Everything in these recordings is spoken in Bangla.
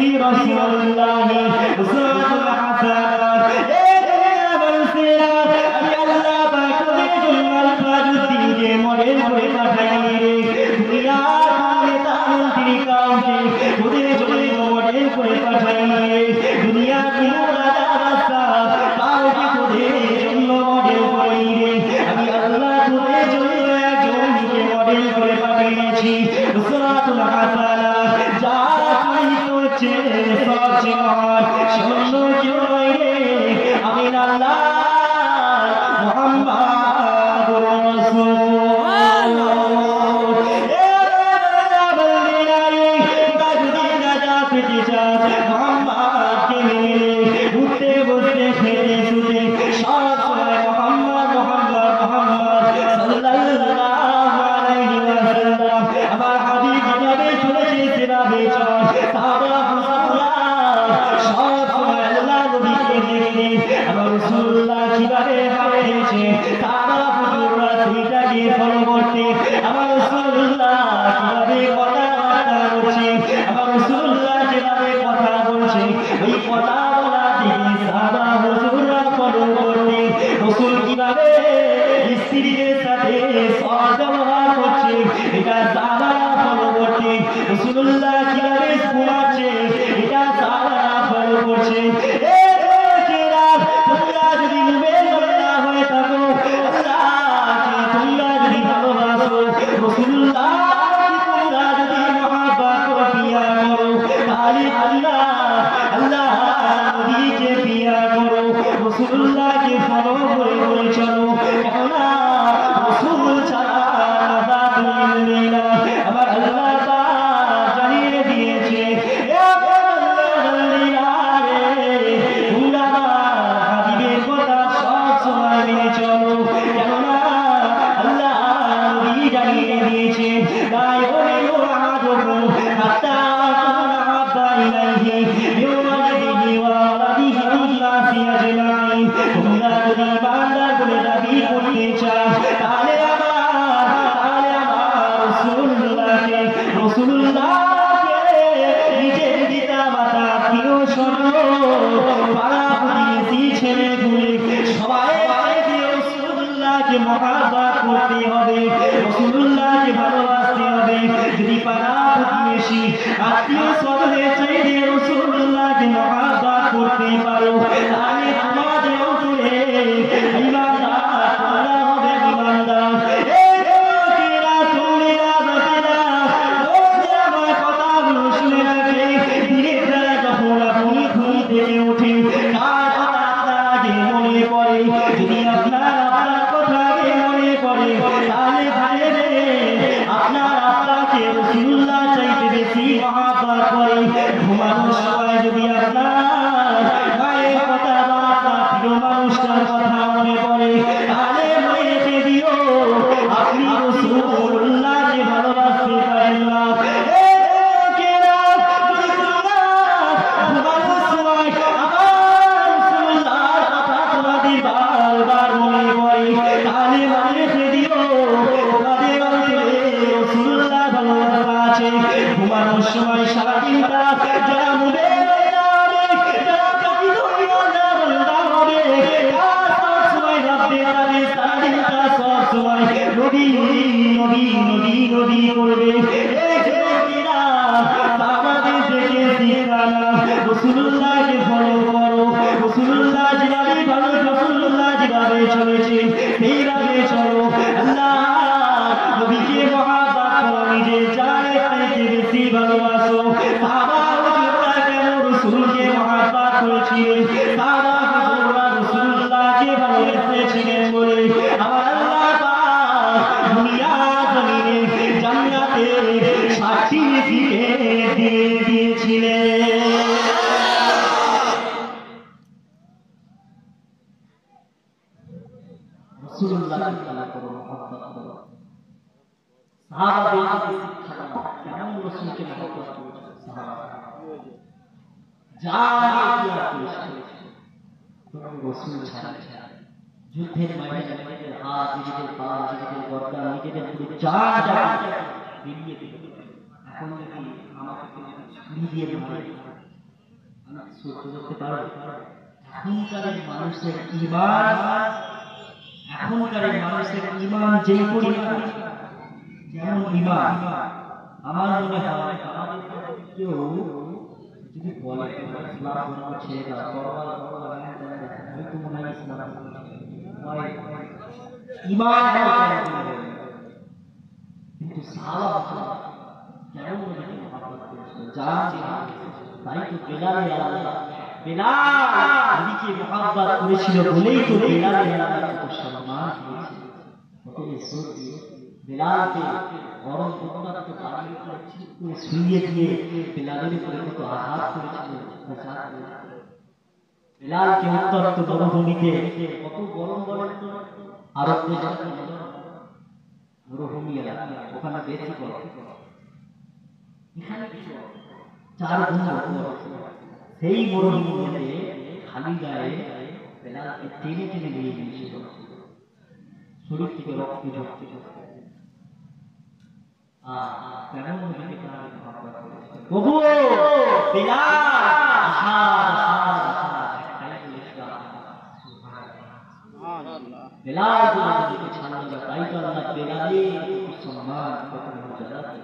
রাসূলুল্লাহ উসওয়াতুল হাসানাহ। এ দুনিয়া বলছিলা আমি আল্লাহ পাক জুলমাল ফারুদ্দিনকে মডেল করে পাঠাই রে। দুনিয়া নেতা মন্ত্রী কাউকে ওদের জন্য মডেল করে পাঠাই রে। দুনিয়া কোনো রাজা বাদশাহ কাউকে তোদের জন্য মডেল করি রে। আমি আল্লাহ তোদের জন্য একজনকে মডেল করে পাঠিয়েছি উসওয়াতুল হাসানাহ। যা তুই করছে সবচেয়ে মহান শূন্য কেউ নয় রে, আমি আল্লাহ মুহাম্মাদুর রাসূলুল্লাহ। এ বলদিনা রে যদি রাজা পেতে চাস মুহাম্মাদকে মেনে উঠতে বসতে খেতে শুতে সব সময় মুহাম্মদ মুহাম্মদ মুহাম্মদ সাল্লাল্লাহু আলাইহি ওয়াসাল্লাম। আমার হাবিব যেভাবে চলেছে সেভাবে চল। সাহাবা রাসূলুল্লাহ সব সময় আল্লাহ নবীকে দেখে আমার রাসূলুল্লাহ কিভাবে হাঁটেছে সাহাবা হুজুররা সেটাকে ফলো করতে। আমার রাসূলুল্লাহ কিভাবে কথাবার্তা বলছে, আমার রাসূলুল্লাহ যেভাবে কথা বলছে ওই কথা বলা থেকে সাহাবা হুজুররা ফলো করতে। রাসূল কিভাবে স্ত্রীদের সাথে সদ্ব্যবহার করছে এটা সাহাবারা ফলো করতে। রাসূলুল্লাহ কিভাবে ঘুমাচ্ছে এটা সাহাবারা ফলো করছে। এ লোকেরা তোমরা যদি মুমিন না হয়ে থাকো, আল্লাহকে তোমরা যদি ভালোবাসো, রাসূলুল্লাহকে তোমরা যদি মহব্বত করো পিয়া করো, তাহলে আল্লাহ নবীকে পিয়া করো, রাসূলুল্লাহকে ফলো করে করে চলো। কেননা রাসূল ছাড়া নাজাত মিলবে না। আমার আল্লাহ পাক জানিয়ে দিয়েছে এ বান্দা রে তোমরা হাবিবের কথা সব সময় মেনে চলো। কেননা আল্লাহ নবী জানিয়ে দিয়েছে লা ইউমিনু আহাদুকুম হাত্তা আকুনা হাব্বা ইলাইহি মিন ওয়ালিদিহি ওয়া ওয়ালাদিহি ওয়ান নাসি আজমাইন। তোমরা যদি বান্দা বলে দাবি করতে চাও তাহলে আমার রাসূলুল্লাহকে নিজের পিতা মাতা আত্মীয় স্বজন পাড়া প্রতিবেশী ছেলে পুলে সবাইকে রাসূলুল্লাহকে মহব্বত করতে হবে, রাসূলুল্লাহকে ভালোবাসতে হবে। যদি পাড়া প্রতিবেশী আত্মীয় স্বজনের চাইতে রাসূলুল্লাহকে মহব্বত করতে পারো তাহলে তোমাদের অন্তরে ঈমানদার তোমরা হবে ঈমানদার। এই লোকেরা তোমরা বাতেরা লোকেরা আমার কথাগুলো শুনে রাখে। দিনের বেলা যখন আপনি ঘুম থেকে ওঠে কার কথা আপনার আগে মনে পড়ে? যদি আপনার কথা আগে মনে পড়ে তাহলে ভাইরে আপনাকে রাসূলুল্লাহ চাইতে বেশি মহব্বত করে। ঘুমানোর সময় যদি আপনার মায়ের কথা বা আপনার প্রিয় মানুষটার কথা মনে পড়ে তাহলে মনে রেখে দিও আপনি রাসূলুল্লাহকে ভালোবাসতে পারেন না। এ লোকেরা যদি তোমরা ঘুমানোর সময় আমার রাসূলুল্লাহর কথা তোমাদের বারবার মনে পড়ে তাহলে মনে রেখে দিও তোমাদের অন্তরে রাসূলুল্লাহ ভালোবাসা আছে। ঘুমানোর সময় সারাদিনটা যারা মুমিন হবে, যারা বান্দা হবে, তারা সব সময় রাব্বে তাদের সারাদিনটা সব সময় নবী নবী নবী নবী করবে। এই লোকেরা সাহাবাদের থেকে শিক্ষা নাও, রাসূলুল্লাহকে ফলো করো। রাসূলুল্লাহ যেভাবে ভালো রাসূলুল্লাহ যেভাবে চলেছে সেইভাবে চলো। আল্লাহ নবীকে মহব্বত করো, নিজের জানের থেকে বেশি ভালোবাসো। সাহাবা হুজুররা কেন রাসূলকে মহব্বত করেছিলেন? সাহাবা হুজুররা রাসূলুল্লাহকে ভালোবেসেছিলেন বলে আমার আল্লাহ পাক দুনিয়া জমিনে জান্নাতে সার্টিফিকেট দিয়ে দিয়েছিলেন। রাসূলুল্লাহকে ফলো করো, মহব্বত করো। সাহাবাদেরকে শিক্ষা দাও কেমন রাসূলকে মহব্বত করেছে সাহাবারা। যা রাসূল ছাড়া যুদ্ধের ময়দানে নিজেদের হাত, নিজেদের পা, নিজেদের গর্দা, নিজেদের পুরো যা বেরিয়ে দিল। এখন যদি আমাকে ছুরি দিয়ে মারে সহ্য করতে পারবে? এখনকার মানুষের ঈমান, এখনকার মানুষের ঈমান যেই পরিমাণ, যেমন ঈমান আমার মনে হয় কেউ যদি বলে ইসলাম ধর্ম ছেড়ে দাও, হয়তো মনে হয় ইসলাম ঈমান কিন্তু সাহাবা কেমন ওদেরকে মহব্বত করেছিল, তাই তো বেলালের আল্লাহ, বেলাল নবীকে মহব্বত করেছিল বলেই তো বেলালের আল্লাহ কত সম্মান দিয়েছে, কত ইজ্জত দিয়েছে। বেলালকে গরম উত্তপ্ত পানির উপরে ঠিক করে শুইয়ে দিয়ে বেলালের উপরে কত আঘাত করেছিল, বেলালকে উত্তপ্ত মরুভূমিতে কত গরম গরম আরব দেশের মরুভূমি এলাকা, ওখানে বেশি গরম, এখানে চার গুণ সেই মরুভূমিতে খালি গায়ে বেলালকে টেনে টেনে নিয়ে গিয়েছিল, শরীর থেকে রক্ত ঝরতে ঝরতে। কেমন বেলাল ছাড়া তাই তো আল্লাহ বেলালের সম্মান জানাতে।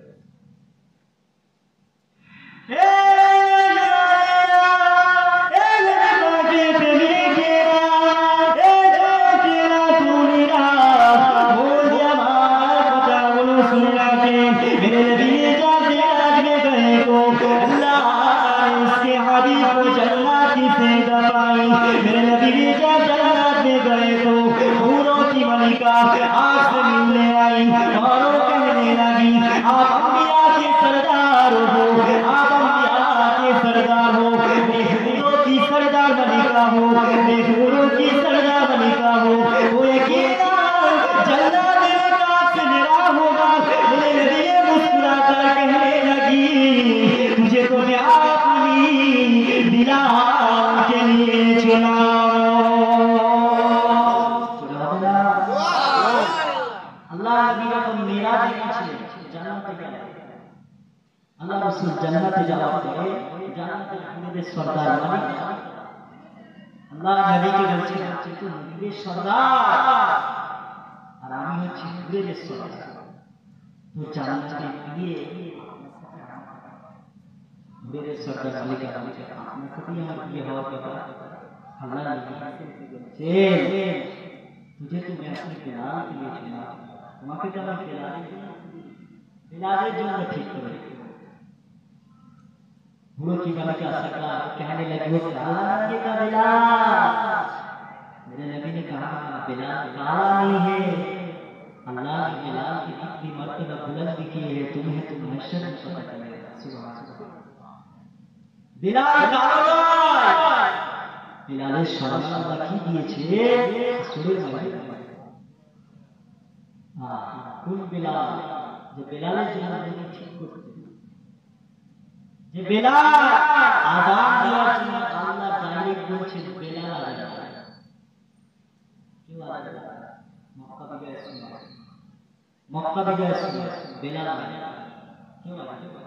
आज से मिलने आई और कहने लगी आप अंबिया के सरदार हो, आप अंबिया के सरदार हो, बेहूदों की सरदार बनिका हो, बेहूदों की सरदार बनिका हो, वो यकीना जन्नत में काफी मेरा होगा। मेरे लिए मुस्कुरा कर कहने लगी तुझे तो मैं अपनी बिलाल के लिए चुना। আল্লাহ রাসূল জান্নাতে যাওয়ার পরে জান্নাতের মুরিদের সরদার মালিক আল্লাহ নবীকে বলছেন তুই মুরিদের সরদার আর আমি হচ্ছি মুরিদের সরদার, তো জান্নাতে গিয়ে মুরিদের সরদার মালিক আপনার সাথে আমার বিয়ে হওয়ার কথা। আল্লাহ নবী বলছেন तुझे तो मैं अपने बेलाल के लिए चुना, তোমাকে তো আমার बेलालेर জন্য ঠিক করে। बुढ़ो की गला का सकला कहने लगी वो काला का बेलाल। मेरे नबी ने कहा बेलाल काला नहीं है, अल्लाह ने बेलाल की इतनी मर्तबा बुलंद की है तुम्हें तो महशर में पता चलेगा। सुभान अल्लाह, बेलाल काला नয়, বেলালের সম্মান আল্লাহ কি দিয়েছে রাসূলের মাধ্যমে। কোন বেলাল? যে বেলালের জন্য তিনি ঠিক করতেন, যে বেলাল আযান দেওয়ার জন্য আল্লাহ ডাইরেক্ট বলছেন বেলাল আযান দেয়। কেউ আযান দেয় মক্কা বিজয় শুনে, মক্কা বিজয় শুনে বেলাল আযান দেয়। কেউ আযান দেয়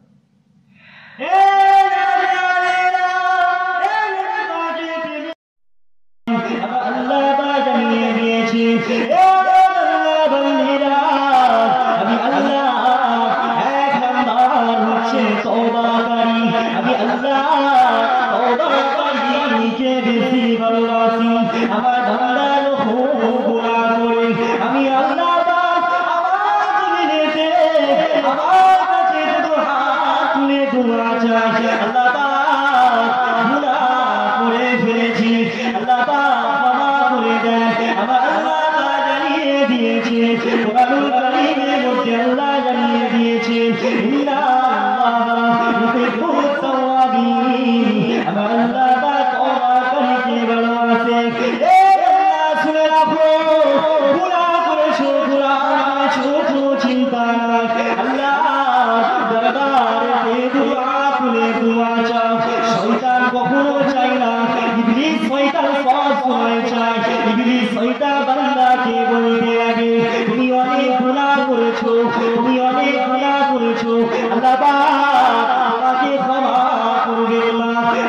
আল্লাহ জানিয়ে দিয়েছে আমি আল্লাহ এক নাম্বার হচ্ছে তওবাকারী, আমি আল্লাহ তওবাকারীকে বেশি ভালোবাসি। আমার বান্দার খুব গুনাহ করে আমি আল্লাহ আমার জমিনেতে আমার কাছে দুটো হাত তুলে দোয়া চাই। আল্লাহ গুনাহ করে ফেলেছি, আল্লাহ আমার আল্লাহ জানিয়ে দিয়েছে কোরআনুল কারীমের মধ্যে আল্লাহ জানিয়ে দিয়েছে ইন্না আল্লাহা ইউহিব্বুত তাওয়াবিন, আমার আল্লাহ তওবাকারীকে ভালোবাসে। এ বান্দা শুনে রাখো, গুনাহ করেছো গুনাহ ছোট চিন্তা নাই, আল্লাহ দরবারে দুআ তুলে দোয়া চাও। শয়তান কখনো চায় না, ইবলিস শয়তান সব সময় চায়, ইবলিস শয়তান বান্দাকে বলতে লাগে তুমি অনেক গুনাহ করেছো, তুমি অনেক গুনাহ করেছো, আল্লাহ পাক তোমাকে ক্ষমা করবেন না,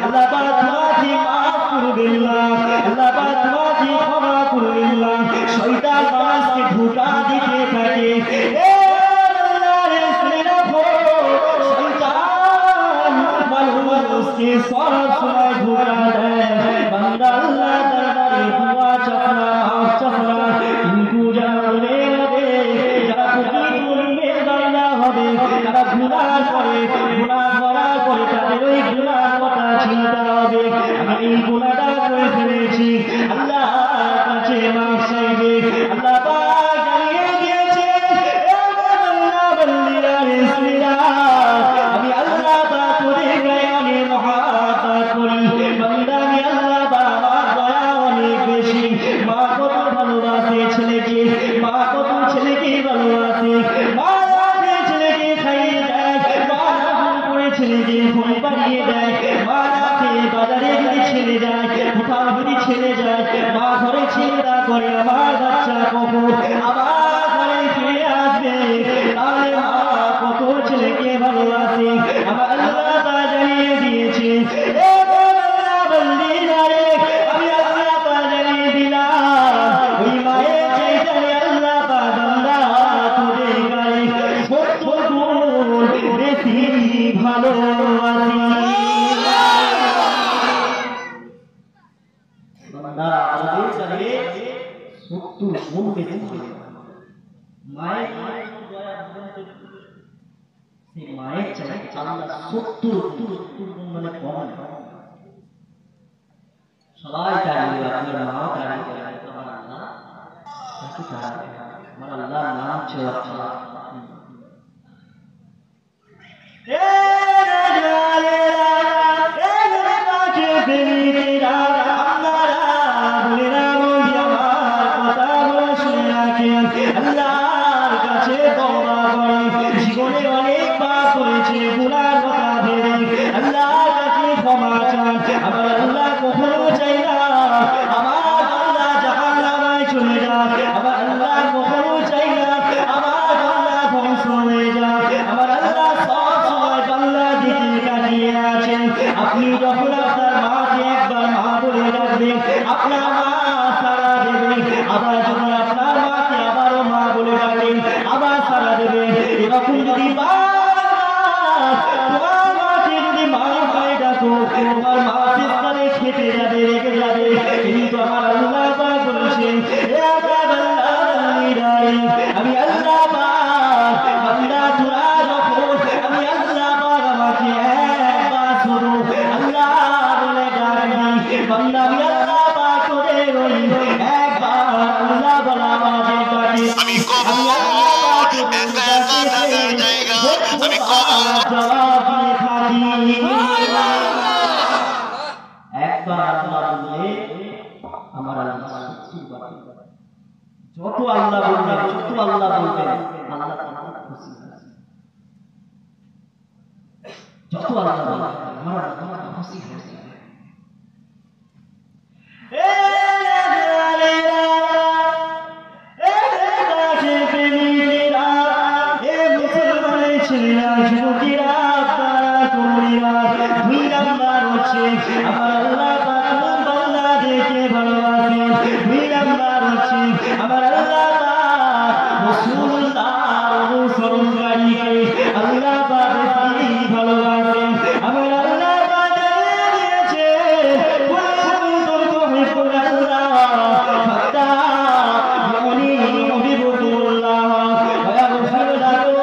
उसके सब समय धोखा दें बंदा अल्लाह दरबारे दुआ चखना चखना इनको जाने लगे যারা প্রতিদিন বান্দা হবে তারা গুনাহ করে গুনাহ করার পরে তাদের ওই গুনাহ কথা চিন্তা হবে আমি এই গুনাহটা করে ফেলেছি আল্লাহর কাছে মাফ চাইবে আল্লাহ পাক জানিয়ে দিয়েছে এ বান্দা বন্দিরা রিসমিরা আমি আল্লাহ পাক ওদের গায়ে অনেক মহাব্বত করি বান্দা আমি আল্লাহ পাক আমার দয়া অনেক বেশি মা কত ভালোবাসে ছেলেকে মা কত ছেলেকে ভালোবাসে মা রাতে ছেলেকে খাইয়ে দেয় মা রাত করে ছেলেকে ঘুম পাড়িয়ে দেয় মা রাতে বাজারে যদি ছেলে যায় কোথাও যদি ছেলে যায় মা ঘরে চিন্তা করে আমার বাচ্চা কখন আবার ঘরে ফিরে আসবে তাহলে মা কত ছেলেকে ভালোবাসে আমার আল্লাহ তা জানিয়ে দিয়েছে এ বান্দা বন্দিরা রে আমি আল্লাহ তা জানিয়ে দিলাম ওই মায়ের চাইতে আল্লাহ তা বান্দা তোদের গায়ে 70 গুণ বেশি ভালোবাসি বান্দা আমাদের চাইতে 70 গুণ বেশি মায়ের সেই মায়ের চাইতে আল্লাহ 70 গুণ মানে কম সবাই তাড়িয়ে আপনার মাও তাড়িয়ে আমার আল্লাহ তাকে তাড়িয়ে আমার আল্লাহর নাম ছিল আল্লাহ এ রাজালেরা এ রাজে বেরিরা আপনারা বলিরা বলি আমার কথাগুলো শুনে রাখেন আল্লাহর কাছে তওবা করে জীবনে অনেক পাপ করেছে গুনার কথা ভেবে আল্লাহর কাছে ক্ষমা চান আমার আল্লাহ কখনো চাই না আমার আল্লাহ জাহান্নামে চলে যাক আমার আল্লাহ কখনো চাই না আমার আল্লাহ ধ্বংস হয়ে যাক আমার আল্লাহ সব সময় বান্দা দিকে কাটিয়ে আছেন আপনি যখন আপনার মাকে একবার মা বলে ডাকবেন আপনার মা সাড়া দেবেন আবার যখন আপনার মাকে আবারও মা বলে ডাকেন আবার সাড়া দেবেন এরকম যদি তোমার মাকে যদি মা হয়ে ডাকো তোমার মা শেষকালে খেতে যাবে রেখে যাবে কিন্তু আমার আল্লাহ পাক বলেছেন আমি আল্লাহ পাক বান্দা তোরা যখন আমি আল্লাহ পাক আমাকে একবার শুধু আল্লাহ বলে ডাকবি বান্দা আমি আল্লাহ পাক তোদের ওই একবার আল্লাহ বলা আমাকে ডাকে আমি কবর জায়গা আমি কবর জবাব দিয়ে থাকি একবার আল্লাহ বললে আমার আল্লাহ যত আল্লাহ বলবেন যত আল্লাহ বলবেন আল্লাহ খুশি যত আল্লাহ বলবেন আমার আল্লাহ খুশি হয়েছে ছেলেরা যুবকেরা তরুণীরা 2 নাম্বার হচ্ছে আমার আল্লাহ পাক বান্দাদেরকে ভালোবাসেন 2 নাম্বার হচ্ছে আমার আল্লাহ পাক রাসূলুল্লাহর অনুসরণকারীকে আল্লাহ পাক বেশি ভালোবাসেন আমার আল্লাহ পাক জানিয়ে দিয়েছে কুল্লুকুম তুহিব্বুন আল্লাহ ফাত্তাবিউনি ইউহিব্বুকুমুল্লাহ ওয়া ইয়াগফির লাকুম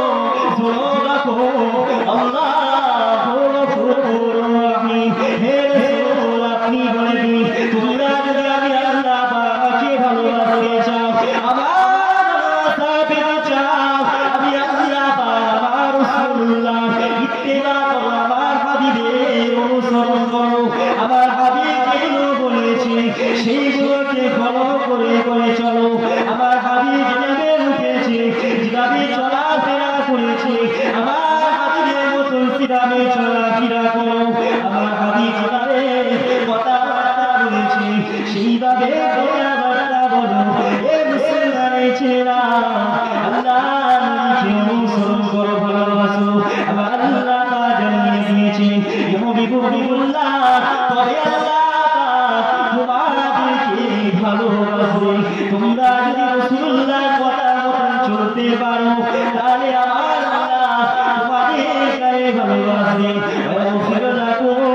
আল্লাহু গফুরুর রহিম হে রাসূল আপনি বলে দিন তোমরা যদি আমি আল্লাহ পাককে ভালোবাসতে চাও আমার সাথে চাও আমি আল্লাহ পাক আমার রাসূলুল্লাহ ইত্তেবা করো আমার হাবিবের অনুসরণ করো আমার হাবিব যেগুলো বলেছে সেইগুলোকে ফলো করে করে চলো আমার হাবিব যেভাবে উঠেছে যেভাবে চলাফেরা করেছে আমার হাবিবের মতো সিরামে চলাফেরা করো আমার হাবিব যেভাবে কথাবার্তা বলেছে সেইভাবে কথাবার্তা বলো এ মুসলমানের ছেলেরা আল্লাহ নবীকে অনুসরণ করো ভালোবাসো আমার আল্লাহ জানিয়ে দিয়েছে হাবিবুল্লাহ তবে আল্লাহ তোমাদেরকে ভালোবাসবে তোমরা যদি রাসূলুল্লাহর কথা মতো চলতে পারো তাহলে আমার আল্লাহ তোমাদের গায়ে ভালোবাসবে ওয়া ইয়াগফির লাকুম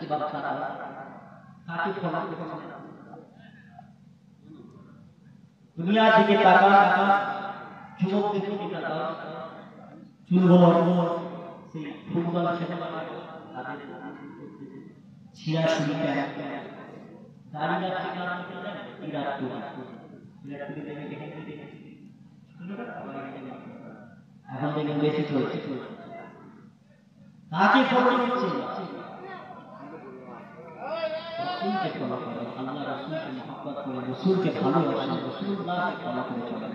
তাকে ফলো করছে দুনিয়ার দিকে তাকা যুবকদের দিকে তাকা চুলগুলো সেই ফুটবল খেলে তাদের ছিঁড়াছুড়ি দাঁড়িয়ে এখন দেখবেন বেশি চলছে তাকে ফলো করছে রসুলকে ফলো করে আল্লাহ রসুলকে মহব্বত করে রসুলকে ভালোবাসে রসুল্লাহকে ফলো করে চলে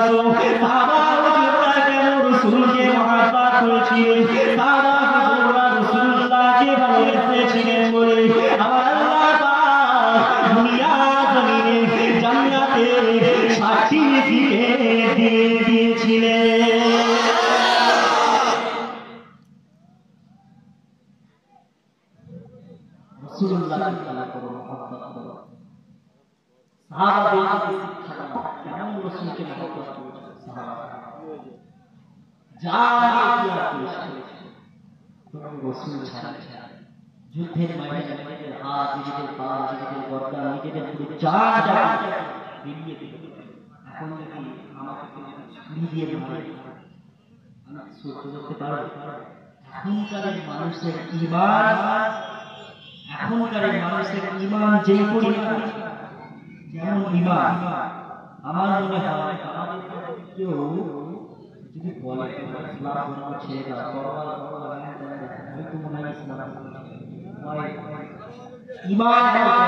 আসো সাহাবা হুজুররা কেন রাসূলকে মহব্বত করেছিলেন সাহাবা হুজুররা রাসূলুল্লাহকে ভালোবেসেছিলেন বলে আমার আল্লাহ পাক দুনিয়া জমিনে জান্নাতে সার্টিফিকেট দিয়ে দিয়েছিলেন। রাসূলুল্লাহকে তাআলা করো মহব্বত করো সাহাবাদেরকে শিক্ষা দাও কেমন রাসূলকে মহব্বত করেছে সাহাবারা রাসূল ছাড়া যুদ্ধের ময়দানে নিজেদের হাত নিজেদের পা নিজেদের গর্দান নিজেদের পুরো চার জায়গা বেরিয়ে দিল। এখন যদি আমাকে ছুরি দিয়ে মারে আমি সহ্য করতে পারবো? এখনকার ঈমান যে পরিমাণ যেমন ঈমান আমার মনে হয় আমাদের কেউ যদি বলে ইসলাম ধর্ম ছেড়ে দাও হয়তো মনে হয় ইসলাম ঈমান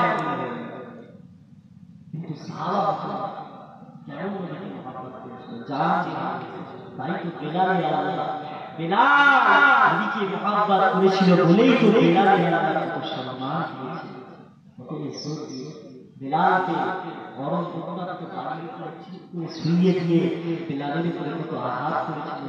কিন্তু সাহাবা কেমন নবীকে মহব্বত করেছিল জান তাই তো বেলালের আল্লাহ বেলাল নবীকে মহব্বত করেছিল বলেই তো বেলালের আল্লাহ কত সম্মান দিয়েছে কত ইজ্জত দিয়েছে। বেলালকে গরম উত্তপ্ত পানির উপরে চিৎ করে শুইয়ে দিয়ে বেলালের উপরে কত আঘাত করেছিল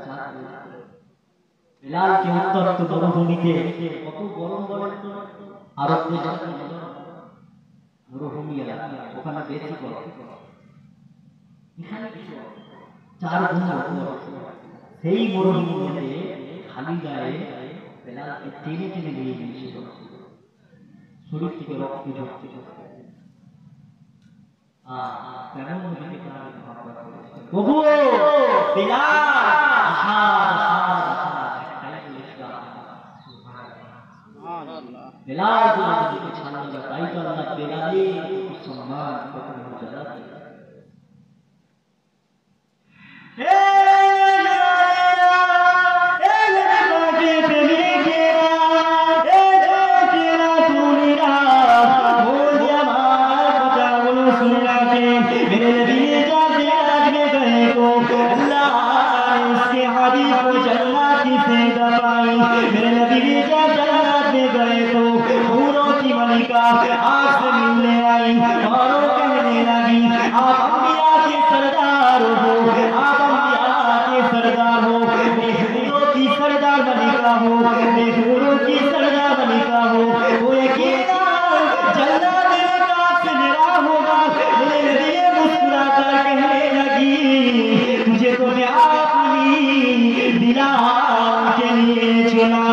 বেলালকে উত্তপ্ত মরুভূমিতে কত গরম গরম আরব দেশের মরুভূমি এলাকা ওখানে বেশি গরম এখানে চার গুণ সেই মরুভূমিতে খালি গায়ে বেলালকে টেনে টেনে নিয়ে গিয়েছিল শরীর থেকে রক্ত ঝরতে ঝরতে কেমন নবীকে তারা মহব্বত করেছে ওগো বেলাল বেলাল নবীকে ছাড়লো না তাই তো আল্লাহ বেলালের সম্মান কত মর্যাদা দিয়েছে। आग से मिलने आई और वो कहने लगी आप अंबिया के सरदार हो आप अंबिया के सरदार हो बेहूरों की सरदार मलिका हो बेहूरों की सरदार मलिका हो वो अकेला जन्नत में आग से निरा होगा मेरे लिए मुस्कुरा कर कहने लगी तुझे तो मैं अपनी बिलाल के लिए चुना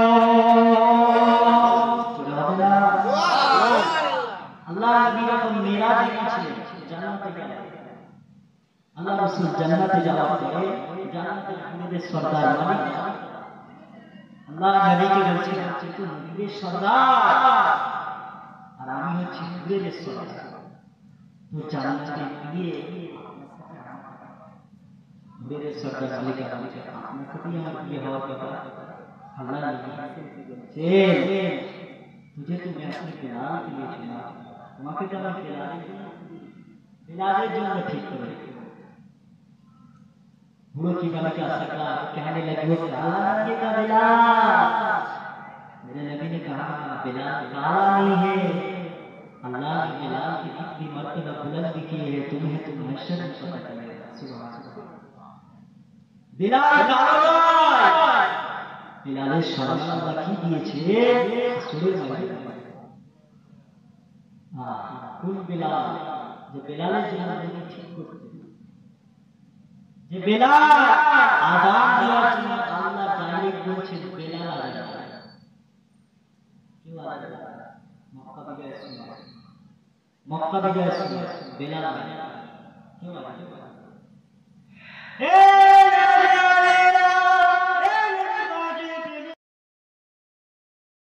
আল্লাহ রাসূল জান্নাতে যাওয়ার পরে জান্নাতের নবীদের সরদার মালিক আল্লাহ নবীকে বলছেন তুই নবীদের সরদার আর আমি হচ্ছি নবীদের সরদার তো জান্নাতে গিয়ে নবীদের সরদার মালিক আপনার সাথেই আমার বিয়ে হওয়ার কথা আল্লাহ নবী বলছেন तुझे तो मैं अपने बेलाल के लिए चुना তোমাকে তো আমি बेलालेर জন্য ঠিক করে बुढ़ो की गला का सरकार कहने लगी वो काला रंग का बेलाल मेरे नबी ने कहा बेलाल काला नहीं है अल्लाह ने बेलाल की इतनी मर्तबा बुलंद की है तुम्हें तो महशर में पता चलेगा सुभान अल्लाह बेलाल काला नয় বেলালের সম্মান আল্লাহ কি দিয়েছে সুরের মধ্যে কোন বেলাল যে বেলালের জন্য তিনি ঠিক করতে যে বেলাল আযান দেওয়ার জন্য আল্লাহ ডাইরেক্ট বলছেন বেলাল আযান কেউ আযান মক্কা বিজয় বেলাল কেউ আযান